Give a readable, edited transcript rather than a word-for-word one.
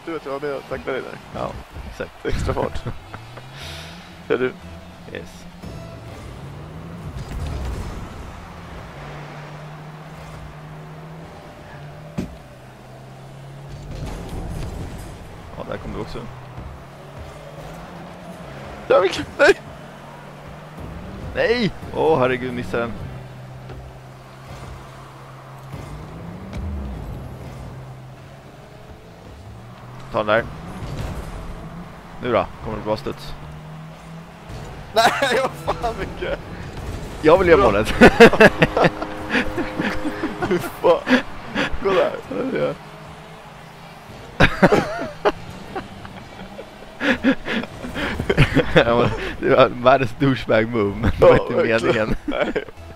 du att jag var med och tackade dig där. Ja, exakt. Extra fart. Är du? Yes. Ja, där kommer du också. Nej! Nej! Åh, herregud, missade den. Ta den där. Nu då, kommer det bra studs. Nej, vad fan mycket. Jag vill göra målet. Hur fan? Gå där. Ja. Det var världens douchebag move, men det var inte meningen. Nej.